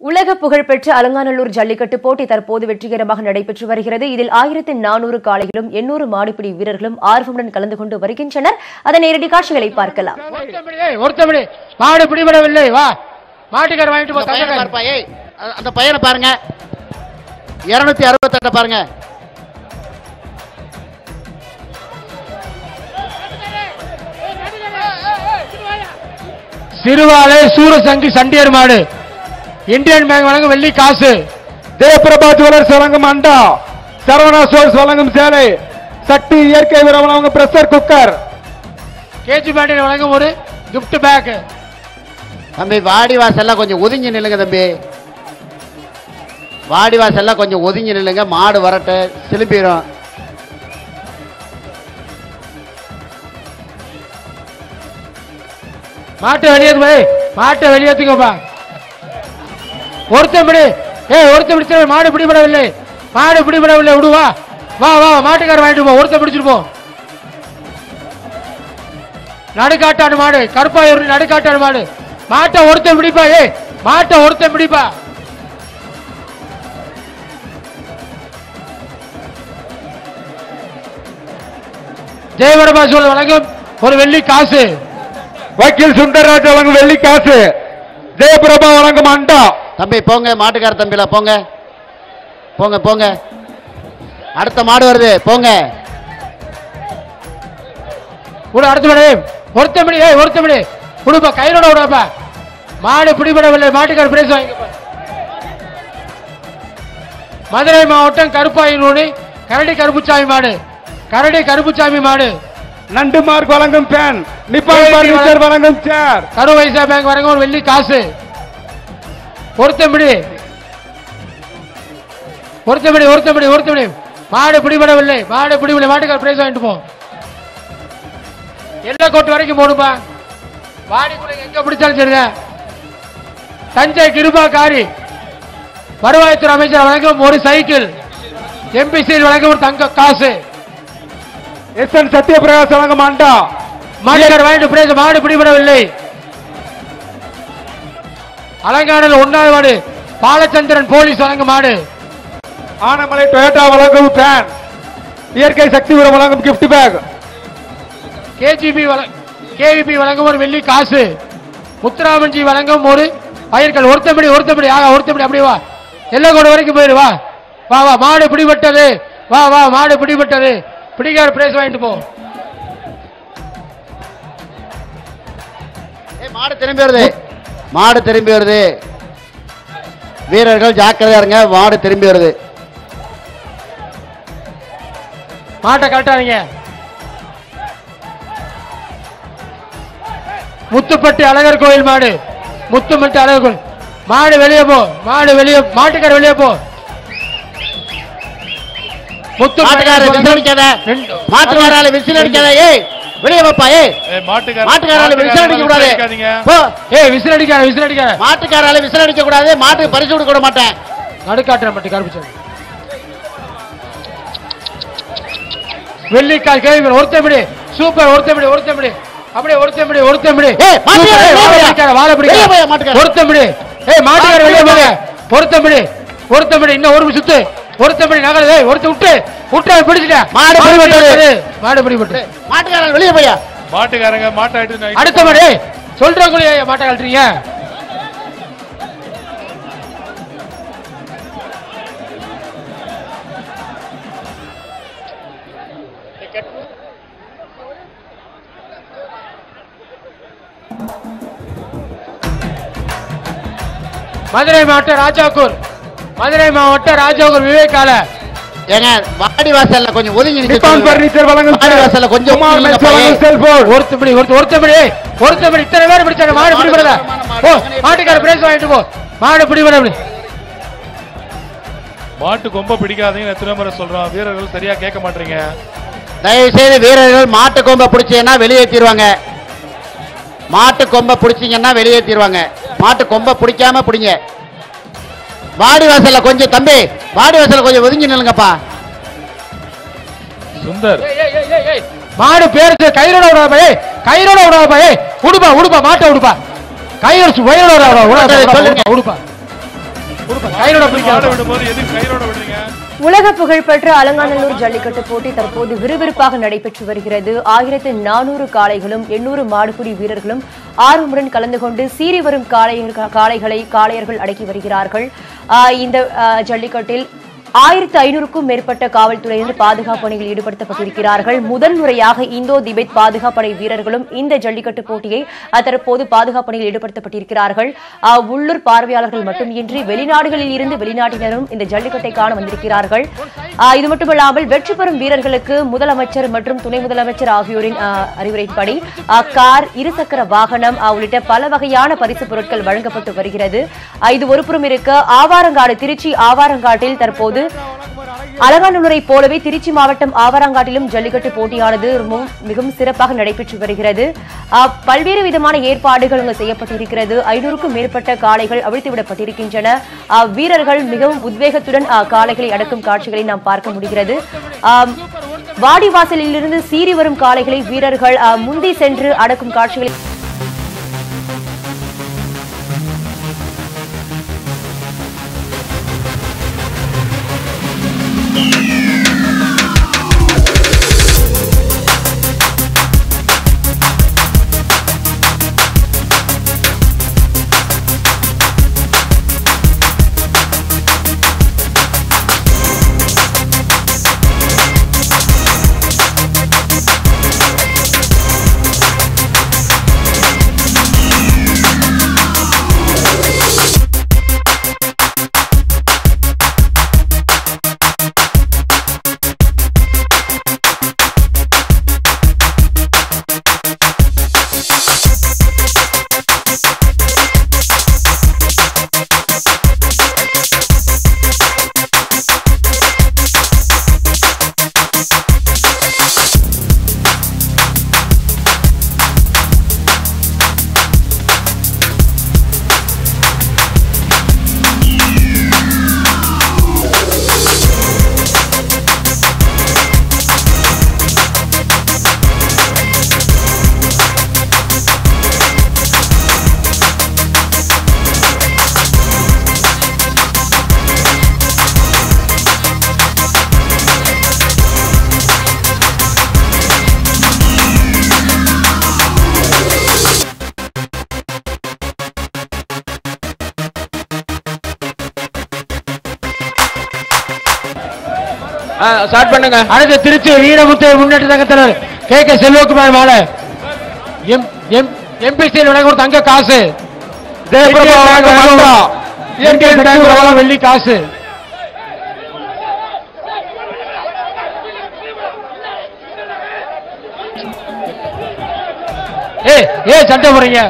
உலக புகழ்பெற்ற அலங்காநல்லூர் ஜல்லிக்கட்டு போட்டி தற்போது வெற்றிகரமாக நடைபெற்று வருகிறது. இதில் 1400 காளைகளும் 800 மாடுபிடி வீரர்களும் ஆர்வமுடன் கலந்து கொண்டு வருகின்றனர். அதன் நேரடி காட்சிகளை பார்க்கலாம். மாடு பிடிபடவில்லை, வா மாட்டுக்கார வாங்கிட்டு அந்த பையனை பாருங்க, 268 பாருங்க. சிறுவாலை சூரசங்கி சண்டியர் மாடு, இந்தியன் பேங்க் வழங்கும் வெள்ளி காசு, ஜெயபிரபா ஜுவல்லர்ஸ் வழங்கும் அண்டா, சரவணா சோல்ஸ் வழங்கும் சேலை, சக்தி இயற்கை உரம் வழங்கும் பிரஷர் குக்கர், கேஜி பேண்டில் வழங்கும் ஒரு கிஃப்ட் பேக். தம்பி வாடிவாசல்லாம் கொஞ்சம் ஒதுங்கி நில்லுங்க தம்பி, வாடிவாசல்லாம் கொஞ்சம் ஒதுங்கி நில்லுங்க. மாடு வரட்ட சிலுப்பிடும். மாட்டை வெளியேற்று, மாட்டை வெளியேற்றுங்கப்பா. ஒருத்தபடி ஒருத்தபடி மாடு பிடிபடவில்லை, மாடு பிடிபடவில்லை, விடுவா வா வா மாட்டுக்கார வாங்கிட்டு போ, ஒருத்த பிடிச்சிட்டு போ. நடுக்காட்டாடு மாடு, கருப்பாயூர் நடுக்காட்டாடு மாடு, மாட்டை ஒருத்த பிடிப்பா, மாட்டை ஒருத்த பிடிப்பா. ஜெயபிரபா ஜுவல்லர்ஸ் வழங்கும் ஒரு வெள்ளி காசு, வக்கீல் சுந்தரராஜ் வழங்கும் வெள்ளி காசு, ஜெயபிரபா வழங்கும் அண்டா. தம்பி போங்க, மாட்டுக்கார தம்பில போங்க போங்க போங்க, அடுத்த மாடு வருது போங்க. அடுத்த ஒருத்தபடி ஒருத்தபடி விடுப்பா, கையோட விடாப்பா. மாடு பிடிபடவில்லை, மாட்டுக்கார பிரைஸ் வாங்கிக்கப்பா. மதுரை மாவட்டம் கருப்பாயூர் கரடி கருப்புச்சாமி மாடு, கரடி கருப்புச்சாமி மாடு, நண்டு மார்க் வழங்கும் பேன், நிப்பான் பர்னிச்சர் வழங்கும் சேர், கருவைசா பேங்க் வழங்கும் ஒரு வெள்ளி காசு. ஒருத்தபடி ஒருத்தபடி ஒருத்தபடி ஒருத்தபடி மாடு பிடிபடவில்லை, மாடு பிடிபடவில்லை, மாட்டுக்கார பிரைஸ் வாங்கிட்டு போ. எல்லா கோட்டு வரைக்கும் போடுப்பா, வாடிக்குள்ள எங்க பிடிச்சாலும் சரிதான். தஞ்சை கிருபா காரி வருவாய்த்துறை அமைச்சர் வழங்கும் ஒரு சைக்கிள், எம்பிசி வழங்கும் ஒரு தங்க காசு, எஸ்என் சத்யபிரகாஷ் வழங்கும் அண்டா. மாட்டுக்கார வாங்கிட்டு பிரைஸ். மாடு பிடிபடவில்லை. அலங்காநல்லூர் 1வது வார்டு பாலச்சந்திரன் போலீஸ் வழங்கும் மாடு, ஆனமலை டொயோட்டா வழங்கும் பேன், இயற்கை சக்தி உரம் வழங்கும் கிஃப்ட் பேக், கேவிபி வழங்கும் ஒரு வெள்ளி காசு, முத்துராமன்ஜி வழங்கும் ஒரு பயிர்கள். ஒருத்தபடி ஒருத்தபடி ஒருத்தபடி அப்படியே வா, எல்லா கூட வரைக்கும் போயிரு, வா வா வா. மாடு பிடிபட்டது, வா வா மாடு பிடிபட்டது, பிடிக்கார பிரைஸ் வாங்கிட்டு போ. மாடு திரும்பி வருது, மாடு திரும்பி வருது, வீரர்கள் ஜாக்கிரதையா இருங்க, மாடு திரும்பி வருது. மாட்டை கழட்டாதீங்க. முத்துப்பட்டி அழகர் கோயில் மாடு, முத்துப்பட்டி அழகர் கோயில் மாடு வெளியே போ, மாடு வெளியே, மாட்டுக்கார வெளியே போ. மாட்டுக்கார விசில் அடிக்காத, மாட்டுக்காரால விசில் அடிக்காத, வெளியே வாப்பா. மாட்டுக்காரால விசில் அடிக்க கூடாது, விசில் அடிக்காத, விசில் அடிக்காத, மாட்டுக்காரால விசில் அடிக்க கூடாது, மாட்டுக்கு பரிசு கொடுக்க மாட்டேன். நடுக்காட்டுற பட்டி கருப்புச்சாமி வெள்ளிக்கால் கேள்வி. ஒருத்தபடி சூப்பர், ஒருத்தபடி ஒருத்தபடி அப்படியே, ஒருத்தபடி ஒருத்தபடி வாழ பிடிக்க, ஒருத்தபடி மாட்டுக்கார வெளியே போங்க, ஒருத்தபடி ஒருத்தபடி இன்னும் ஒரு சுத்து, ஒருத்தபடி நகர, ஒருத்த விட்டு விட்டு பிடிச்சிட்டேன். மாடு பிடிபட்டது, மாடு பிடிபட்டு, மாட்டுக்காரங்க வெளியே போயா, மாட்டுக்காரங்க மாட்டாயிட்டு அடுத்த மாடு சொல்றவங்களே மாட்டை கழட்டுறீங்க. மதுரை மாவட்டம் ராஜாக்கூர், மதுரை மாவட்டம் ராஜாக்கூர் விவேகால ஏங்க வாடிவாசல்ல கொஞ்சம் ஒதுங்கி நிப்பான் பர்னிச்சர் வழங்கும் வாடிவாசல்ல கொஞ்சம் ஒருத்தபடி ஒருத்தபடி ஒருத்தபடி இத்தனை பேர் பிடிச்சாங்க. மாடு பிடிபடல, ஓ மாட்டுக்கார பிரைஸ் வாங்கிட்டு போ. மாடு பிடிபட, மாட்டு கொம்ப பிடிக்காதீங்க, எத்தனை முறை சொல்றோம், வீரர்கள் சரியா கேட்க மாட்டீங்க. தயவு செய்து வீரர்கள் மாட்டு கொம்ப பிடிச்சீங்கன்னா வெளியேற்றிடுவாங்க, மாட்டு கொம்ப பிடிச்சீங்கன்னா வெளியேற்றிடுவாங்க, மாட்டு கொம்ப பிடிக்காம பிடிங்க. வாடிவாசல்ல கொஞ்சம் தம்பி, வாடிவாசல்ல கொஞ்சம் ஒதுங்கி நில்லுங்கப்பா. சுந்தர் மாடு பேருக்கு கயிறோட விடாப்பா, கயிறோட விடாப்பா, உடுப்பா உடுப்பா, மாட்டை உடுப்பா, கயிறு வயிறோட உடுப்பா. கையோட மாடு விடும்போது எதுக்கு கயிறோட விடுறீங்க? உலக புகழ்பெற்ற அலங்காநல்லூர் ஜல்லிக்கட்டு போட்டி தற்போது விறுவிறுப்பாக நடைபெற்று வருகிறது. 1400 காளைகளும் 800 மாடுபிடி வீரர்களும் ஆர்வமுடன் கலந்து கொண்டு சீறி வரும் காளையர்கள் அடக்கி வருகிறார்கள். இந்த ஜல்லிக்கட்டில் 1500க்கும் மேற்பட்ட காவல்துறையினர் பாதுகாப்பு பணியில் ஈடுபடுத்தப்பட்டிருக்கிறார்கள். முதல் முறையாக இந்தோ திபெத் பாதுகாப்பு படை வீரர்களும் இந்த ஜல்லிக்கட்டு போட்டியை தற்போது பாதுகாப்பு பணியில் ஈடுபடுத்தப்பட்டிருக்கிறார்கள். உள்ளூர் பார்வையாளர்கள் மட்டுமின்றி வெளிநாடுகளில் இருந்து வெளிநாட்டினரும் இந்த ஜல்லிக்கட்டை காண வந்திருக்கிறார்கள். இது மட்டுமல்லாமல் வெற்றி பெறும் வீரர்களுக்கு முதலமைச்சர் மற்றும் துணை முதலமைச்சர் ஆகியோரின் அறிவுரைப்படி கார், இருசக்கர வாகனம் உள்ளிட்ட பல வகையான பரிசு பொருட்கள் வழங்கப்பட்டு வருகிறது. இது ஒருபுறம் இருக்க ஆவாரங்காடு, திருச்சி ஆவாரங்காட்டில் தற்போது அலங்காநல்லூரை போலவே திருச்சி மாவட்டம் ஆவாரங்காட்டிலும் ஜல்லிக்கட்டு போட்டியானது மிகவும் சிறப்பாக நடைபெற்று வருகிறது. பல்வேறு விதமான ஏற்பாடுகள் அங்கு செய்யப்பட்டிருக்கிறது. 500க்கும் மேற்பட்ட காளைகள் அவிழ்த்து விடப்பட்டிருக்கின்றன. வீரர்கள் மிகவும் உத்வேகத்துடன் காளைகளை அடக்கும் காட்சிகளை நாம் பார்க்க முடிகிறது. வாடிவாசலில் இருந்து சீறி வரும் காளைகளை வீரர்கள் முந்தி சென்று அடக்கும் காட்சிகளை ஸ்டார்ட் பண்ணுங்க. அடுத்து திருச்சி வீரமுத்து முன்னேற்ற சங்கத்தினர் கே செல்வகுமார் மாலை எம்பிசியில் வழங்க ஒரு தங்க காசு, வெள்ளி காசு. ஏ சட்டை போறீங்க.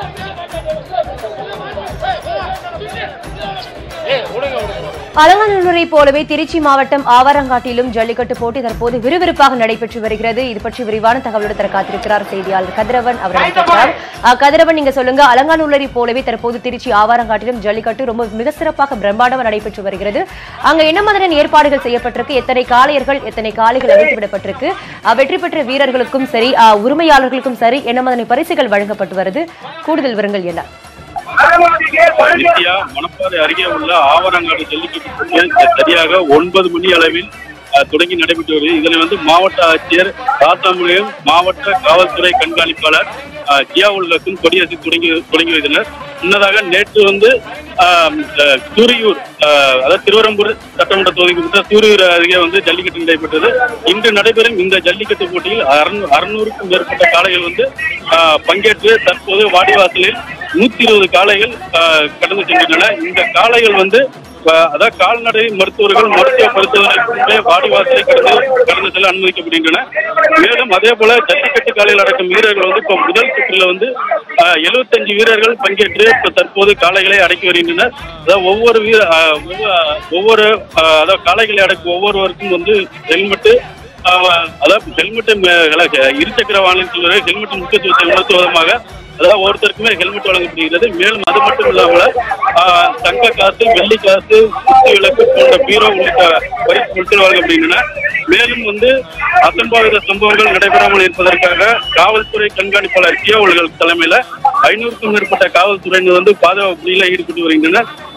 அலங்காநல்லூரை போலவே திருச்சி மாவட்டம் ஆவாரங்காட்டிலும் ஜல்லிக்கட்டு போட்டி தற்போது விறுவிறுப்பாக நடைபெற்று வருகிறது. இது பற்றி விரிவான தகவலோடு தர காத்திருக்கிறார் செய்தியாளர் கதிரவன். அவர்கள் கதிரவன், நீங்க சொல்லுங்க, அலங்காநல்லூரை போலவே தற்போது திருச்சி ஆவாரங்காட்டிலும் ஜல்லிக்கட்டு ரொம்ப மிக சிறப்பாக பிரம்மாண்டமாக நடைபெற்று வருகிறது. அங்க என்ன மாதிரியான ஏற்பாடுகள் செய்யப்பட்டிருக்கு? எத்தனை காளையர்கள், எத்தனை காளைகள் அழைத்து விடப்பட்டிருக்கு? வெற்றி பெற்ற வீரர்களுக்கும் சரி, உரிமையாளர்களுக்கும் சரி, என்ன மாதிரியான பரிசுகள் வழங்கப்பட்டு வருது? கூடுதல் விவரங்கள் என்ன? மணப்பாறை அருகே உள்ள ஆவரங்காடு ஜல்லிக்கட்டு போட்டியில் சரியாக 9 மணி அளவில் தொடங்கி நடைபெற்று வருகிறது. இதனை மாவட்ட ஆட்சியர் ராசாமுலையும் மாவட்ட காவல்துறை கண்காணிப்பாளர் கியாவுல்லக்கும் கொடியேற்றி தொடங்கி வைத்தனர். முன்னதாக நேற்று சூரியூர், அதாவது திருவரம்பூர் சட்டமன்ற தொகுதிக்கு சூரியூர் அருகே ஜல்லிக்கட்டு நடைபெற்றது. இன்று நடைபெறும் இந்த ஜல்லிக்கட்டு போட்டியில் 600க்கும் மேற்பட்ட காளைகள் பங்கேற்று தற்போது வாடிவாசலில் 120 காளைகள் கடந்து சென்றுள்ளன. இந்த காளைகள் அதாவது கால்நடை மருத்துவர்கள் மருத்துவ பரிசோதனை வாடிவாசலை கடந்து செல்ல அனுமதிக்கப்படுகின்றன. மேலும் அதே போல ஜல்லிக்கட்டு காளைகள் அடக்கும் வீரர்கள் இப்ப முதல் சுற்றுல 75 வீரர்கள் பங்கேற்று தற்போது காளைகளை அடக்கி வருகின்றனர். அதாவது ஒவ்வொரு அதாவது காளைகளை அடக்கும் ஒவ்வொருவருக்கும் ஹெல்மெட்டு, அதாவது ஹெல்மெட்டு இருசக்கர வாகனத்தில் ஹெல்மெட் முக்கியத்துவத்தை உணர்த்துவதமாக அதாவது ஒவ்வொருத்தருக்குமே ஹெல்மெட் வழங்கப்படுகிறது. மேலும் அது மட்டும் இல்லாமல் தங்க காசு, வெள்ளி காசு, குத்து விளக்கு போன்ற பீரோ உள்ளிட்ட பரிசு பொருட்கள் வழங்கப்படுகின்றன. மேலும் அசம்பாவித சம்பவங்கள் நடைபெறாமல் இருப்பதற்காக காவல்துறை கண்காணிப்பாளர் கியாவுல்லர் தலைமையில 500க்கும் மேற்பட்ட காவல்துறையினர் பாதுகாப்பு பணியில் ஈடுபட்டு வருகின்றனர்.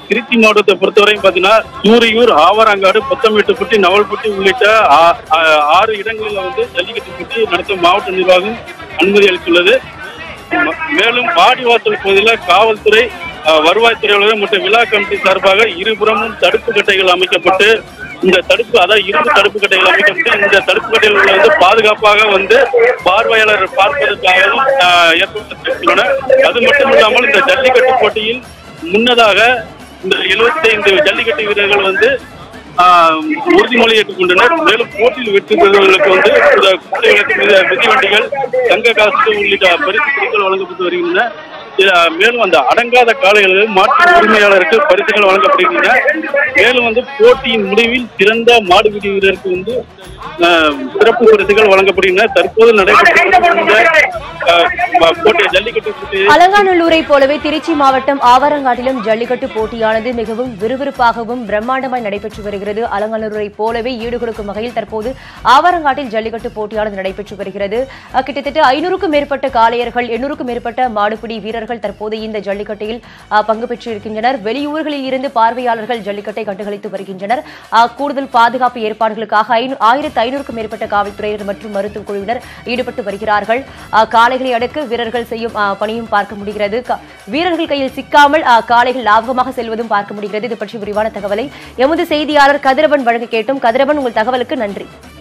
திருச்சி மாவட்டத்தை பொறுத்தவரையும் பாத்தீங்கன்னா சூரியூர், ஆவரங்காடு, பொத்தமேட்டுப்பட்டி, நவல்பட்டி உள்ளிட்ட 6 இடங்களில் வந்து ஜல்லிக்கட்டு போட்டி நடத்த மாவட்ட நிர்வாகம் அனுமதி அளித்துள்ளது. மேலும் வாடிவாசல் பகுதியில் காவல்துறை, வருவாய்த்துறை அலுவலகம் மற்றும் விழா கமிட்டி சார்பாக இருபுறமும் தடுப்பு கட்டைகள் அமைக்கப்பட்டு இந்த இரும்பு தடுப்பு கட்டைகள் அமைக்கப்பட்டு இந்த தடுப்பு கட்டைகள் வந்து பாதுகாப்பாக வந்து பார்வையாளர் பார்ப்பதற்காகவும் ஏற்படுத்தப்பட்டுள்ளன. அது மட்டும் இல்லாமல் இந்த ஜல்லிக்கட்டு போட்டியில் முன்னதாக இந்த 75 ஜல்லிக்கட்டு வீரர்கள் வந்து உறுதிமொழி ஏற்றுக்கொண்டனர். மேலும் போட்டியில் வெற்றி பெறுவர்களுக்கு வந்து மிதிவண்டிகள், தங்க காசு உள்ளிட்ட பரிசுகள் வழங்கப்பட்டு வருகின்றன. மேலும் அந்த அடங்காத காளைகளுக்கு மாட்டு உரிமையாளருக்கு பரிசுகள் வழங்கப்படுகின்றன. மேலும் வந்து போட்டியின் முடிவில் சிறந்த மாடுபிடி வீரருக்கு வந்து சிறப்பு பரிசுகள் வழங்கப்படுகின்றன. தற்போது நடைபெற்ற ஜல்லிக்கட்டு அலங்காநல்லூரை போலவே திருச்சி மாவட்டம் ஆவரங்காட்டிலும் ஜல்லிக்கட்டு போட்டியானது மிகவும் விறுவிறுப்பாகவும் பிரம்மாண்டமாய் நடைபெற்று வருகிறது. அலங்காநல்லூரை போலவே ஈடுகொடுக்கும் வகையில் தற்போது ஆவரங்காட்டில் ஜல்லிக்கட்டு போட்டியானது நடைபெற்று வருகிறது. கிட்டத்தட்ட 500க்கும் மேற்பட்ட காளையர்கள், 800க்கும் மேற்பட்ட மாடுபிடி வீரர்கள் தற்போது இந்த ஜல்லிக்கட்டில் பங்கு பெற்றிருக்கின்றனர். வெளியூர்களில் இருந்து பார்வையாளர்கள் ஜல்லிக்கட்டை கண்டுகளித்து வருகின்றனர். கூடுதல் பாதுகாப்பு ஏற்பாடுகளுக்காக 1500க்கும் மேற்பட்ட காவல்துறையினர் மற்றும் மருத்துவ குழுவினர் ஈடுபட்டு வருகிறார்கள். காளைகளை அடக்க வீரர்கள் செய்யும் பணியும் பார்க்க முடிகிறது. வீரர்கள் கையில் சிக்காமல் காளைகள் லாபகமாக செல்வதும் பார்க்க முடிகிறது. இது பற்றி விரிவான தகவலை எமது செய்தியாளர் கதிரவன் வழங்க கேட்டோம். கதிரவன், உங்கள் தகவலுக்கு நன்றி.